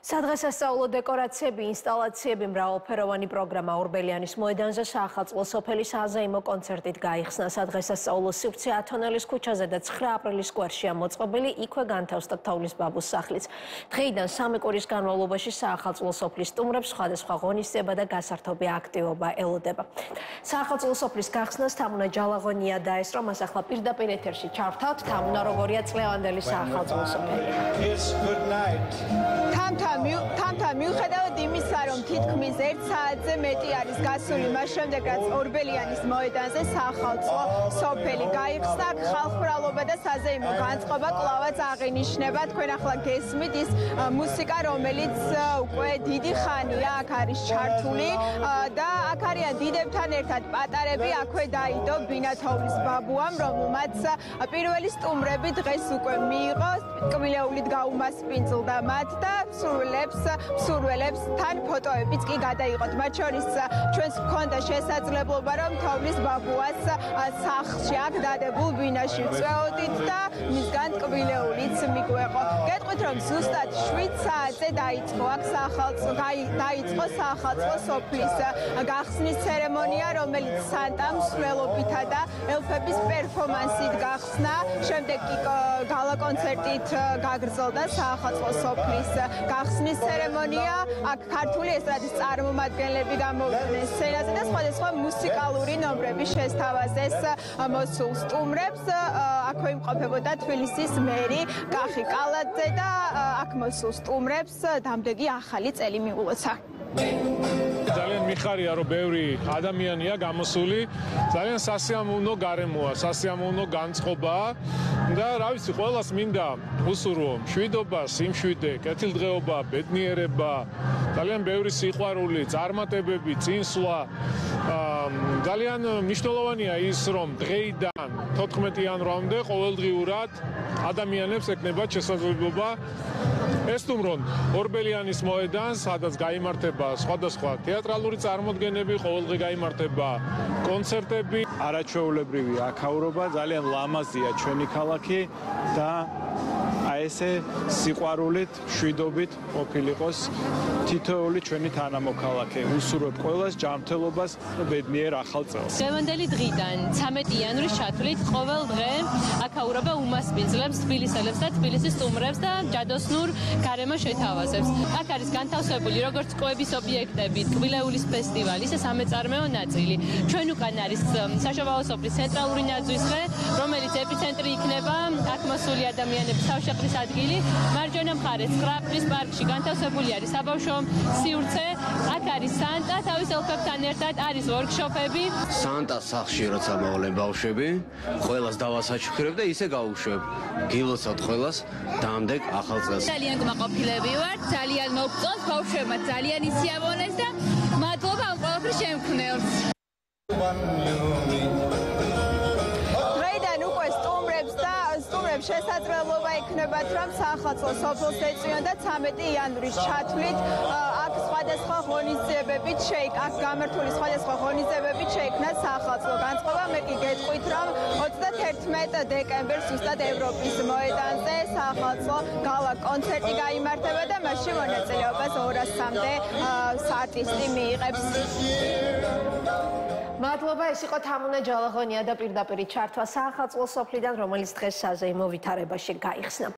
სადღესასწაულო დეკორაციები, ინსტალაციები, მრავალფეროვანი პროგრამა ორბელიანის მოედანზე საახალწლო სოფელის აზეიმო კონცერტით გაიხსნა. სადღესასწაულო სივრცე ათონელის ქუჩაზე და 9 აპრილის სკვერშია მოწყობილი, იქვე განთავსდა თოვლის ბაბუს სახლიც. დღეიდან 3 კვირის განმავლობაში საახალწლო სოფლის სტუმრებს სხვადასხვა ღონისძიება და გასართობი აქტივობა ელოდება. საახალწლო სოფლის გახსნას თამუნა ჯალაღონია დაესწრო, მას ახლა პირდაპირ ეთერში ჩავთავთ. თამუნა, როგორია წლევანდელი საახალწლო სოფელი? Თამთა მიუხედავად იმისა, რომ თითქმის 1 საათზე მეტი არის გასული მას შემდეგ, რაც ორბელიანის მოედანზე საახალწლო სოფელი გაიხსნა, ხალხმრავლობა და საზეიმო განწყობა კვლავაც აღინიშნება. თქვენ ახლა გესმით ის მუსიკა, რომელიც უკვე დიდი ხანია აქ არის ჩართული და აქ არიან დიდებთან ერთად პატარები, აქვე დაიდო ბინათოვლის ბაბუამ, რომელმაც პირველი სტუმრები დღეს უკვე მიიღო, კბილეულით გაუმასპინძლდა მათ და მსურველებს თან ფოტოებიც კი გადაიღოთ. მათ შორის ჩვენს გქონდა შესაძლებლობა, რომ თოვლის ბაბუას სახლში აქ დადებულ ბინაში ვწვეოდით და მისგან კბილეულიც მიგვეყო. გეტყვით, რომ ზუსტად 7 საათზე დაიწყო აქ საახალწლო სოფლის გახსნის ცერემონია, რომელიც სანტა მსვლელობითა და ელფების პერფორმანსით გახსნა. შემდეგ კი გალა კონცერტით გაგრძელდა საახალწლო სოფლის გახსნის ცერემონია. აქ ქართული ესტრადის წარმომადგენლები გამოვიდნენ სცენაზე და სხვადასხვა მუსიკალური ნომრები შესთავაზეს მოსულ სტუმრებს. აქვე იმყოფებოდა თბილისის მერი კახი კალაძე და აქ მოსულ სტუმრებს დამდეგი ახალი წელი მიულოცა. ძალიან მიხარია, რომ ბევრი ადამიანია გამოსული. ძალიან სასიამოვნო გარემოა, სასიამოვნო განწყობაა და რა ვიცი, ყველას მინდა უსურვო მშვიდობა, სიმშვიდე, კეთილდღეობა, ბედნიერება, ძალიან ბევრი სიყვარული, წარმატებები, წინსვლა. ძალიან მნიშვნელოვანია ის, რომ დღეიდან 14 იანვრამდე ყოველდღიურად ადამიანებს ეკნებათ შესაძლებლობა ესტუმრონ ორბელიანის მოედანს, სადაც გაიმართება სხვადასხვა თეატრალური წარმოდგენები, ყოველდღე გაიმართება კონცერტები. არაჩვეულებრივი აქაურობა, ძალიან ლამაზია ჩვენი ქალაქი და ესე სიყვარულით, მშვიდობით ყოფილიყოს თითოეული ჩვენი თანამოქალაქე. უსურვებ ყველას ჯანმრთელობას და ბედნიერ ახალ წელს. დღევანდელი დღიდან 13 იანვრის ჩათვლით ყოველ დღე აქაურობა უმასპინძლებს თბილისელებს და თბილისის სტუმრებს და ჯადოსნურ გარემოს შეთავაზებს. აქ არის განთავსებული როგორც კვების ობიექტები, კბილეულის ფესტივალი, ისე სამეწარმეო ნაწილი. ჩვენ უკან არის საშობაო სოფლის ცენტრალური ნაძვის ხე, რომელიც ეპიცენტრი იქნება აქ მოსული ადამიანების თავშეყრის ადგილი. მარჯვენა მხარეს 9 აპრილის პარკში განთავსებული არის საბავშვო სივრცე. აქ არის სანტა თავის ელფებთან ერთად, არის ვორქშოპები. სანტას სახლში როცა მოვლენ ბავშვები, ყველას დავასაჩუქრებ და ისე გავუშვებ. გილოცავთ ყველას დამდეგ ახალ წელს. ძალიან კმაყოფილები ვართ, ძალიან მოგწონს, ბავშვებმა ძალიან ისიამოვნეს და მადლობა ამ ყველაფრის შემქმნელს. შესაძლებლობა იქნებათ, რომ საახალწლო სოფელს ეწვიონ და 13 იანვრის ჩათვლით აქ სხვადასხვა ღონისძიებებით აქ გამართული სხვადასხვა ღონისძიებებით შეიქმნა საახალწლო განწყობა. მე კი გეტყვით, რომ 31 დეკემბერს ზუსტად ევროპის მოედანზე საახალწლო გალა კონცერტი გაიმართება და მასში მონაწილეობას 200-მდე არტისტი მიიღებს. მადლობა, ეს იყო თამუნა ჯალაღონია და პირდაპირ ჩართვა საახალწლო სოფლიდან, რომელიც დღეს საზეიმო ვითარებაში გაიხსნა.